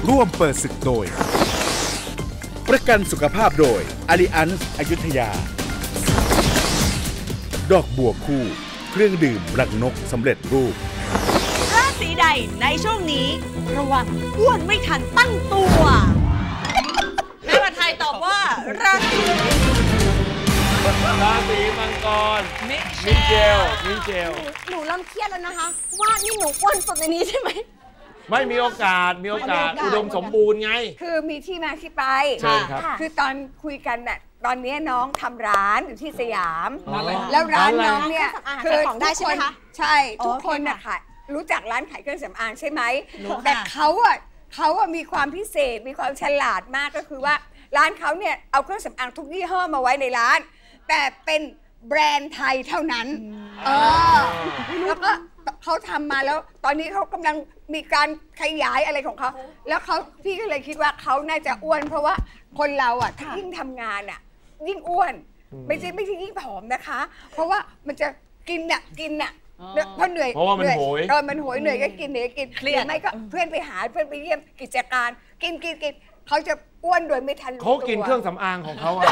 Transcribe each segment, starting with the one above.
ร่วมเปิดศึกโดยประกันสุขภาพโดยอาริอันส์อยุธยาดอกบัวคู่เครื่องดื่มรังนกสำเร็จรูปราศีใดในช่วงนี้ระวังอ้วนไม่ทันตั้งตัวแม่ผัดไทยตอบว่าราศีมังกรมิเชลหนูเริ่มเครียดแล้วนะคะว่านี่หนูอ้วนสุดในนี้ใช่ไหมไม่มีโอกาสอุดมสมบูรณ์ไงคือมีที่มาที่ไปคือตอนคุยกันน่ะตอนนี้น้องทำร้านอยู่ที่สยามแล้วร้านน้องเนี่ยคือทุกคนใช่ทุกคนน่ะค่ะรู้จักร้านขายเครื่องสำอางใช่ไหมแต่เขามีความพิเศษมีความฉลาดมากก็คือว่าร้านเขาเนี่ยเอาเครื่องสำอางทุกยี่ห้อมาไว้ในร้านแต่เป็นแบรนด์ไทยเท่านั้นแล้วก็เขาทำมาแล้วตอนนี้เขากำลังมีการขยายอะไรของเขาแล้วพี่ก็เลยคิดว่าเขาน่าจะอ้วนเพราะว่าคนเราอ่ะยิ่งทำงานอ่ะยิ่งอ้วนไม่ใช่ยิ่งผอมนะคะเพราะว่ามันจะกินเพราะเหนื่อยเพราะว่ามันโหยมันโหยเหนื่อยก็กินหรือไม่ก็เพื่อนไปหาเพื่อนไปเยี่ยมกิจการกินเขาจะอ้วนโดยไม่ทันเขากินเครื่องสำอางของเขาอะ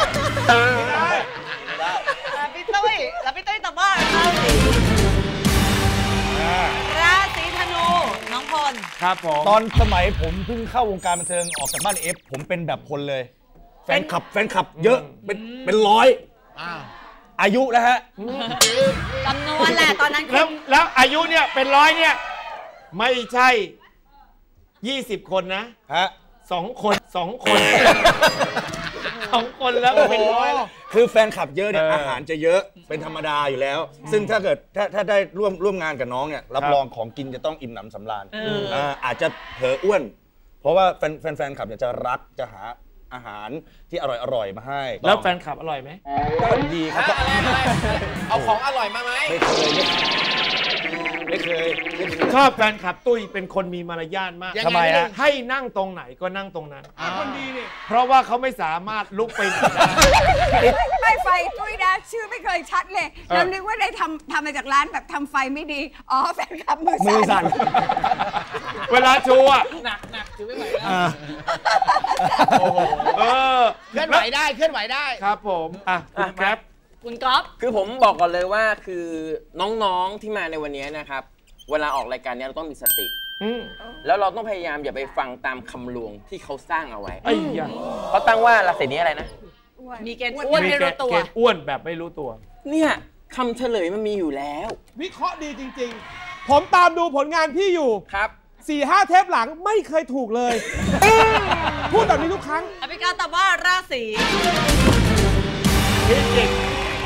พี่ตุ้ยตอบว่าราศีธนูน้องพลครับผมตอนสมัยผมเพิ่งเข้าวงการบันเทิงออกจากบ้านเอฟผมเป็นแบบพลเลยแฟนคลับเยอะเป็นร้อยอายุแล้วฮะจำนวนแหละตอนนั้นแล้วอายุเนี่ยเป็นร้อยเนี่ยไม่ใช่20 คนนะ2 คน2 คนแล้วเป็นร้อยคือแฟนคลับเยอะเนี่ยอาหารจะเยอะเป็นธรรมดาอยู่แล้วซึ่งถ้าเกิดถ้าได้ร่วมงานกับน้องเนี่ยรับรองของกินจะต้องอิ่มหนำสำราญอาจจะเผลออ้วนเพราะว่าแฟนคลับเนี่ยจะรักจะหาอาหารที่อร่อยมาให้แล้วแฟนคลับอร่อยไหมก็ดีครับเอาของอร่อยมาไหมไม่เคยชอบแฟนคลับตุ้ยเป็นคนมีมารยาทมากทำไมฮะให้นั่งตรงไหนก็นั่งตรงนั้นคนดีนี่เพราะว่าเขาไม่สามารถลุกไปได้ไม่ไฟตุ้ยนะชื่อไม่เคยชัดเลยแล้วนึกว่าได้ทำมาจากร้านแบบทำไฟไม่ดีแฟนคลับมือสั่นเวลาชูอ่ะหนักถือไม่ไหวเคลื่อนไหวได้ครับผมคุณครับคุณก๊อฟคือผมบอกก่อนเลยว่าคือน้องๆที่มาในวันนี้นะครับเวลาออกรายการนี้เราต้องมีสติแล้วเราต้องพยายามอย่าไปฟังตามคำลวงที่เขาสร้างเอาไว้เขาตั้งว่าราศีนี้อะไรนะมีเกณฑ์อ้วนไม่รู้ตัวอ้วนแบบไม่รู้ตัวเนี่ยคำเฉลยมันมีอยู่แล้ววิเคราะห์ดีจริงๆผมตามดูผลงานพี่อยู่ครับ 4-5 เทปหลังไม่เคยถูกเลยพูดแบบนี้ทุกครั้งอภิการตอบว่าราศีพิจิก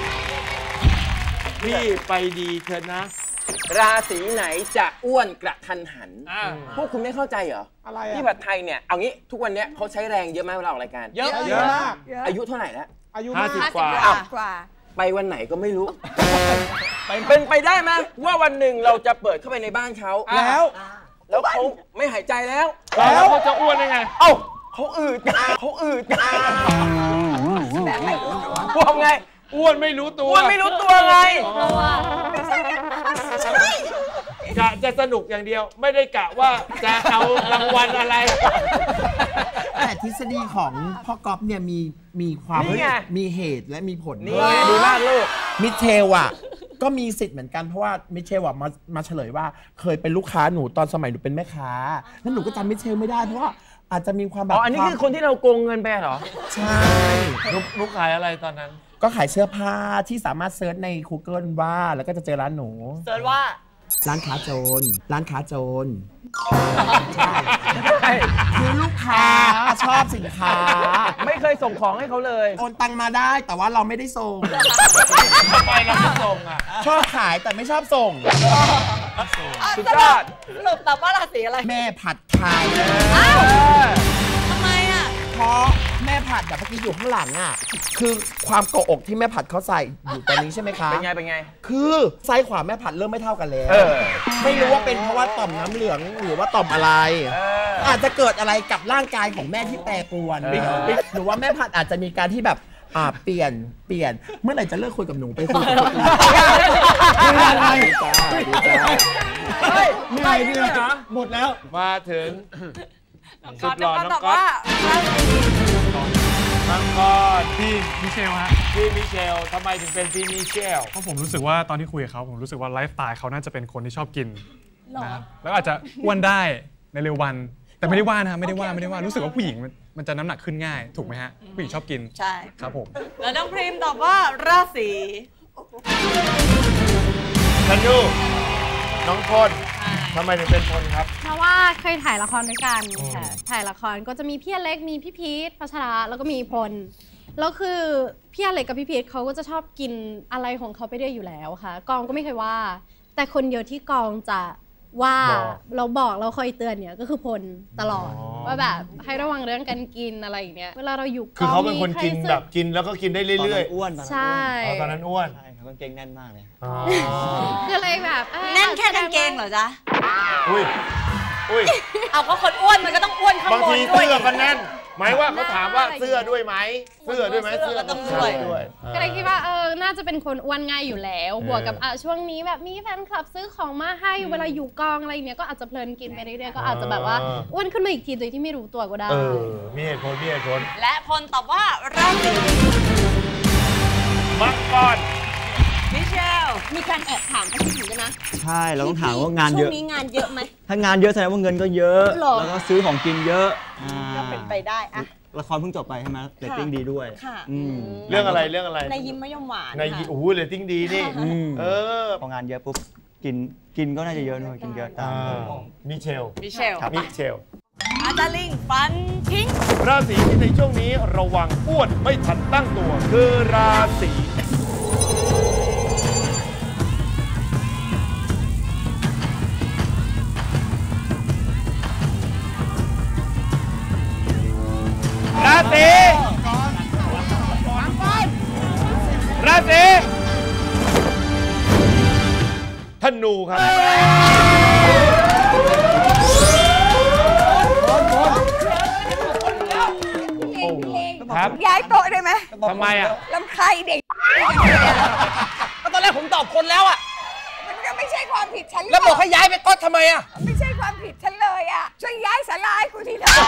พี่ไปดีเถอะนะราศีไหนจะอ้วนกระทันหันพวกคุณไม่เข้าใจเหรออะไรพี่ผัดไทยเนี่ยเอางี้ทุกวันนี้เขาใช้แรงเยอะมากเวลาออกรายการเยอะมากอายุเท่าไหร่แล้วอายุ 50 กว่าไปวันไหนก็ไม่รู้เป็นไปได้ไหมว่าวันหนึ่งเราจะเปิดเข้าไปในบ้านเขาแล้วเขาไม่หายใจแล้วเขาจะอ้วนได้ไงเขาอืดพวกไงอ้วนไม่รู้ตัวไงจะสนุกอย่างเดียวไม่ได้กะว่าจะเอารางวัลอะไรแต่ทฤษฎีของพ่อก๊อฟเนี่ยมีความมีเหตุและมีผลดีมากลูกมิเชลอ่ะก็มีสิทธิ์เหมือนกันเพราะว่ามิเชลมาเฉลยว่าเคยเป็นลูกค้าหนูตอนสมัยหนูเป็นแม่ค้าแล้วหนูก็จำมิเชลไม่ได้เพราะว่าอาจจะมีความแบบอันนี้คือคนที่เราโกงเงินไปเหรอใช่ลูกขายอะไรตอนนั้นก็ขายเสื้อผ้าที่สามารถเซิร์ชใน Google ว่าแล้วก็จะเจอร้านหนูเซิร์ชว่าร้านค้าโจรใช่คือลูกค้าชอบสินค้าไม่เคยส่งของให้เขาเลยโอนตังมาได้แต่ว่าเราไม่ได้ส่งทำไมเราไม่ส่งอ่ะชอบขายแต่ไม่ชอบส่งสุดยอดสรุปตอบว่าราศีอะไรแม่ผัดไทยทำไมอ่ะเพราะแม่ผัดแบบเมื่อกี้อยู่ข้างหลังอ่ะคือความเกาะอกที่แม่ผัดเขาใส่อยู่ตอนนี้ใช่ไหมคะเป็นไงคือซ้ายขวาแม่ผัดเริ่มไม่เท่ากันแล้วไม่รู้ว่าเป็นเพราะว่าต่อมน้ำเหลืองหรือว่าต่อมอะไรอาจจะเกิดอะไรกับร่างกายของแม่ที่แปรปรวนหรือว่าแม่ผัดอาจจะมีการที่แบบเปลี่ยนเมื่อไหร่จะเลิกคุยกับหนูไปคุยกับคนอื่นไม่เนี่ยหมดแล้วมาถึงสุดหล่อน้องตอบก๊อตว่าราศีน้องก๊อตพี่มิเชลฮะพี่มิเชลทำไมถึงเป็นพี่มิเชลเพราะผมรู้สึกว่าตอนที่คุยกับเขาผมรู้สึกว่าไลฟ์สไตล์เขาน่าจะเป็นคนที่ชอบกินนะแล้วอาจจะอ้วนได้ในเร็ววันแต่ไม่ได้ว่านะไม่ได้ว่ารู้สึกว่าผู้หญิงมันจะน้ำหนักขึ้นง่ายถูกไหมฮะผู้หญิงชอบกินใช่ครับผมแล้วน้องพริมตอบว่าราศีธนูน้องพลทำไมถึงเป็นพลครับเพราะว่าเคยถ่ายละครด้วยกันค่ะถ่ายละครก็จะมีพี่อเล็กมีพี่พีทพัชระแล้วก็มีพลแล้วคือพี่อเล็กกับพี่พีทเขาก็จะชอบกินอะไรของเขาไปเรื่อยอยู่แล้วค่ะกองก็ไม่เคยว่าแต่คนเดียวที่กองจะว่าเราบอกเราคอยเตือนเนี่ยก็คือพลตลอดว่าแบบให้ระวังเรื่องการกินอะไรอย่างเงี้ยเวลาเราอยู่กองคือเขาเป็นคนกินแบบกินแล้วก็กินได้เรื่อยๆอ้วนใช่ตอนนั้นอ้วนใช่เขากางเกงแน่นมากเลยก็เลยแบบแน่นแค่กางเกงเหรอจ๊ะอุ้ยเอาก็คนอ้วนมันก็ต้องอ้วนข้างบนด้วยบางทีเสื้อก็แน่นหมายว่าเขาถามว่าเสื้อด้วยไหมเสื้อก็ต้องด้วยก็เลยคิดว่าน่าจะเป็นคนอ้วนง่ายอยู่แล้วบวกกับช่วงนี้แบบมีแฟนคลับซื้อของมาให้เวลาอยู่กองอะไรเนี้ยก็อาจจะเพลินกินไปเรื่อยๆก็อาจจะแบบว่าอ้วนขึ้นมาอีกทีโดยที่ไม่รู้ตัวก็ได้มีเหตุผลและพลตอบว่าราศีมังกรมิเชลมีการแอบถามพี่ถึงกันนะใช่เราต้องถามว่างานเยอะช่วงนี้งานเยอะไหมถ้างานเยอะแสดงว่าเงินก็เยอะแล้วก็ซื้อของกินเยอะก็เป็นไปได้อะละครเพิ่งจบไปใช่ไหมเรตติ้งดีด้วยเรื่องอะไรในยิ้มมะยมหวานในโอ้โหเรตติ้งดีนี่พองานเยอะปุ๊บกินก็น่าจะเยอะด้วยกินเยอะตามมิเชลอาจารย์ลิงฟันทิ้งราศีที่ในช่วงนี้ระวังอ้วนไม่ทันตั้งตัวคือราศีธนูครับครับย้ายโต๊ะได้ไหมทำไมอ่ะลำใครเด็กก็ตอนแรกผมตอบคนแล้วอ่ะมันก็ไม่ใช่ความผิดฉันแล้วบอกให้ย้ายไปโต๊ะทำไมอ่ะไม่ใช่ความผิดฉันเลยอ่ะช่วยย้ายศาลาให้กูทีเถอะ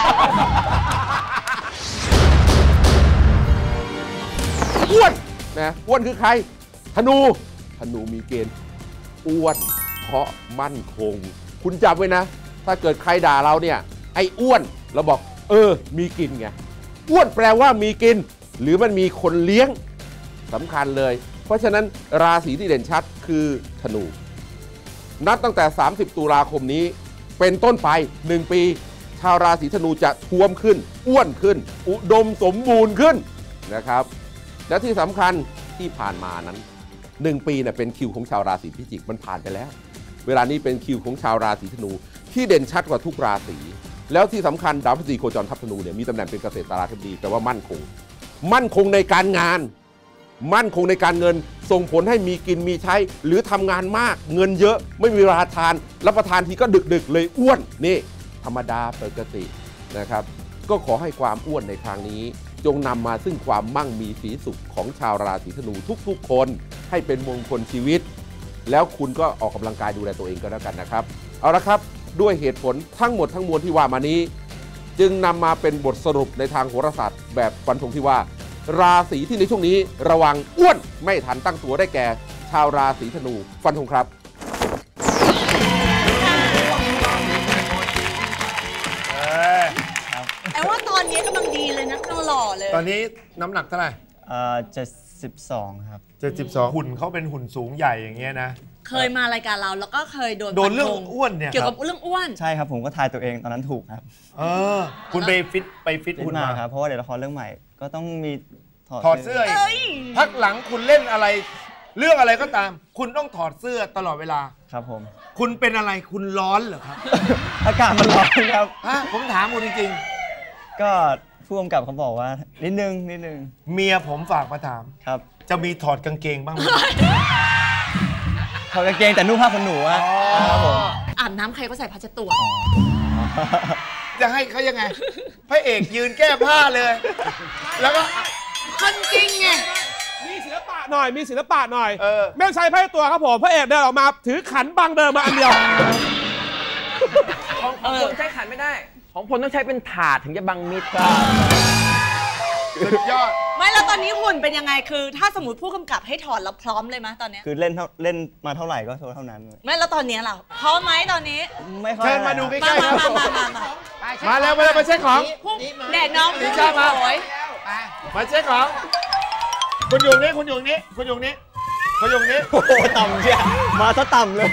อ้วนนะอ้วนคือใครธนูมีเกณฑ์อ้วนเพราะมั่นคงคุณจำไว้นะถ้าเกิดใครด่าเราเนี่ยไอ้อ้วนเราบอกมีกินไงอ้วนแปลว่ามีกินหรือมันมีคนเลี้ยงสำคัญเลยเพราะฉะนั้นราศีที่เด่นชัดคือธนูนับตั้งแต่30ตุลาคมนี้เป็นต้นไป1ปีชาวราศีธนูจะท้วมขึ้นอ้วนขึ้นอุดมสมบูรณ์ขึ้นนะครับและที่สำคัญที่ผ่านมานั้น1ปีเนี่ยเป็นคิวของชาวราศีพิจิกมันผ่านไปแล้วเวลานี้เป็นคิวของชาวราศีธนูที่เด่นชัดกว่าทุกราศีแล้วที่สำคัญดาวพฤหัสโคจรทับธนูเนี่ยมีตำแหน่งเป็นเกษตราธิบดีแปลว่ามั่นคงในการงานมั่นคงในการเงินส่งผลให้มีกินมีใช้หรือทำงานมากเงินเยอะไม่มีเวลาทานรับประทานทีก็ดึกเลยอ้วนนี่ธรรมดาปกตินะครับก็ขอให้ความอ้วนในครั้งนี้จงนำมาซึ่งความมั่งมีสีสุขของชาวราศีธนูทุกๆคนให้เป็นมงคลชีวิตแล้วคุณก็ออกกำลังกายดูแลตัวเองก็แล้วกันนะครับเอาละครับด้วยเหตุผลทั้งหมดทั้งมวลที่ว่ามานี้จึงนำมาเป็นบทสรุปในทางโหราศาสตร์แบบฟันธงที่ว่าราศีที่ในช่วงนี้ระวังอ้วนไม่ทันตั้งตัวได้แก่ชาวราศีธนูฟันธงครับแต่ว่าตอนนี้กำลังดีเลยนะกำลังหล่อเลยตอนนี้น้ำหนักเท่าไหร่ 72ครับ 72หุ่นเขาเป็นหุ่นสูงใหญ่อย่างเงี้ยนะเคยมารายการเราแล้วก็เคยโดนเรื่องอ้วนเนี่ยเกี่ยวกับเรื่องอ้วนใช่ครับผมก็ทายตัวเองตอนนั้นถูกครับคุณไปฟิตหุ่นมาครับเพราะว่าเดี๋ยวละครเรื่องใหม่ก็ต้องมีถอดเสื้อพักหลังคุณเล่นอะไรเรื่องอะไรก็ตามคุณต้องถอดเสื้อตลอดเวลาครับผมคุณเป็นอะไรคุณร้อนเหรอครับอากาศมันร้อนครับผมถามคุณจริงๆก็ผู้กำกับเขาบอกว่านิดนึงเมียผมฝากมาถามครับจะมีถอดกางเกงบ้างไหมถอดกางเกงแต่นุ่งผ้าขนหนูอะครับผมอาบน้ำใครก็ใส่ผ้าเช็ดตัวจะให้เขายังไงพระเอกยืนแก้ผ้าเลยแล้วก็คนจริงไงมีศิลปะหน่อยไม่ต้องใช้ผ้าตัวครับผมพระเอกเดินออกมาถือขันบางเดิมมาอันเดียวของคุณใช้ขันไม่ได้ของผมต้องใช้เป็นถาดถึงจะบังมิดสุดยอดไม่แล้วตอนนี้หุ่นเป็นยังไงคือ ถ้าสมมติผู้กำกับให้ถอดแล้วพร้อมเลยมั้ยตอนนี้คือเล่นมาเท่าไหร่ก็เท่านั้นไม่แล้วตอนนี้เราพร้อมไหมตอนนี้ไม่ค่อยเชิญมาดูใกล้ๆครับมาแล้วมาเช็คของแดดน้องดีจ้ามามาเช็คของคุณอยู่นี่คุณอยู่นี่คุณอยู่นี่คุณอยู่นี่โอ้โหต่ำเชียมาซะต่ำเลย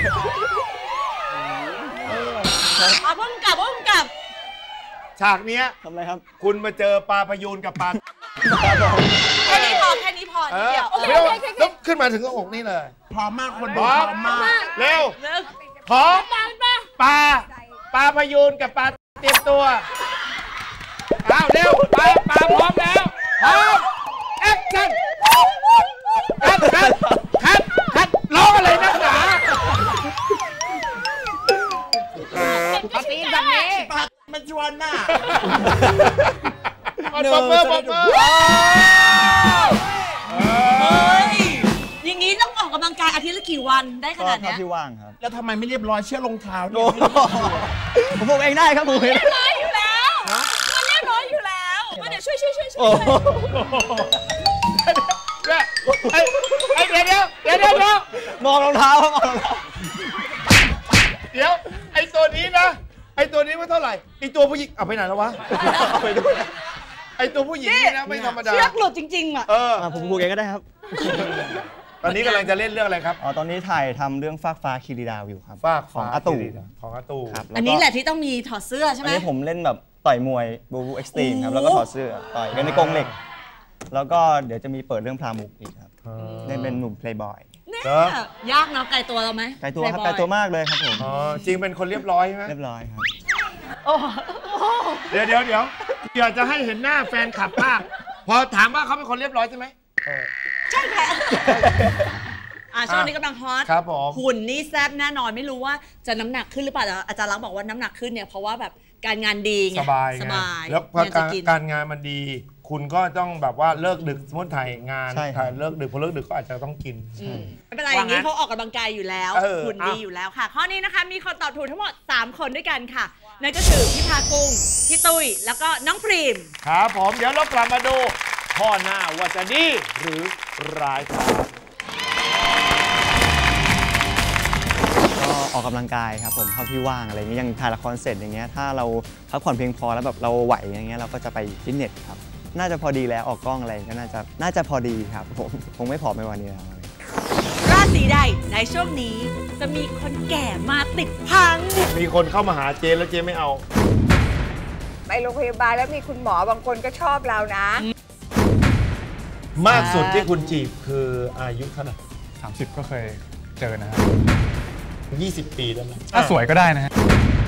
ผู้กำกับฉากนี้ทำไรครับคุณมาเจอปลาพยูนกับปลาแค่นี้พอนิดเดียวโอเคต้องขึ้นมาถึงอกนี่เลยพร้อมมากคนดูพร้อมมากเร็วพร้อมปลาพยูนกับปลาเตรียมตัวเอาเร็วปลาพร้อมแล้วพร้อมแอคชั่นคัดร้องอะไรนักหนาปฏิบัตินี้มันชวนน่ะปอบเบอร์อย่างนี้ต้องออกกำลังกายอาทิตย์ละกี่วันได้ขนาดนี้ที่ว่างครับแล้วทำไมไม่เรียบร้อยเชื่อรองเท้าเนี่ยผมเองได้ครับผมเรียบร้อยอยู่แล้วมันเรียบร้อยอยู่แล้วมาเดี๋ยวช่วยเดี๋ยวมองรองเท้าเดี๋ยวไอตัวนี้นะไอตัวนี้ไม่เท่าไหร่ไอตัวผู้หญิงเอาไปไหนแล้ววะเอาไปด้วยไอตัวผู้หญิงนี่นะไม่ธรรมดาเชือกหลุดจริงๆอ่ะผมพูดเองก็ได้ครับตอนนี้กำลังจะเล่นเรื่องอะไรครับตอนนี้ถ่ายทำเรื่องฟากฟ้าคีรีดาวอยู่ครับของอาตู่อันนี้แหละที่ต้องมีถอดเสื้อใช่ไหมอันนี้ผมเล่นแบบต่อยมวยบูเอ็กซ์ตรีมครับแล้วก็ถอดเสื้อต่อยกันในกรงเหล็กแล้วก็เดี๋ยวจะมีเปิดเรื่องพลามุกอีกครับเล่นเป็นหนุ่มเพลย์บอยยากเนาะไกลตัวเราไหมไกลตัวครับไกลตัวมากเลยครับผมจริงเป็นคนเรียบร้อยใช่ไหมเรียบร้อยครับเดี๋ยวอยากจะให้เห็นหน้าแฟนคลับมากพอถามว่าเขาเป็นคนเรียบร้อยใช่ไหมใช่ค่ะช่วงนี้กำลังฮอตครับผมหุ่นนี่แซ่บแน่นอนไม่รู้ว่าจะน้ำหนักขึ้นหรือเปล่าอาจารย์รักบอกว่าน้ำหนักขึ้นเนี่ยเพราะว่าแบบการงานดีไงสบายแล้วพอการงานมันดีคุณก็ต้องแบบว่าเลิกดึกสมมติถ่ายงานถ่ายเลิกดึกพอเลิกดึกก็อาจจะต้องกินไม่เป็นไรอย่างนี้เขาออกกำลังกายอยู่แล้วหุ่นดีอยู่แล้วค่ะข้อนี้นะคะมีคนตอบถูกทั้งหมด3คนด้วยกันค่ะนั่นก็คือพี่พากุ้งพี่ตุ้ยแล้วก็น้องพรีมครับผมเดี๋ยวเรากลับมาดูข้อหน้าว่าจะดีหรือร้ายก็ออกกำลังกายครับผมเท่าที่ว่างอะไรเงี้ยยังถ่ายละครเสร็จอย่างเงี้ยถ้าเราพักผ่อนเพียงพอแล้วแบบเราไหวอย่างเงี้ยเราก็จะไปฟิตเนสครับน่าจะพอดีแล้วออกกล้องอะไรก็น่าจะพอดีครับผมคงไม่ผอมไปวันนี้แล้วราศีใดในช่วงนี้จะมีคนแก่มาติดพังมีคนเข้ามาหาเจแล้วเจไม่เอาไปโรงพยาบาลแล้วมีคุณหมอบางคนก็ชอบเรานะมากสุดที่คุณจีบคืออายุเท่าไหร่ 30ก็เคยเจอนะฮะ 20 ปีแล้วนะถ้าสวยก็ได้นะฮะ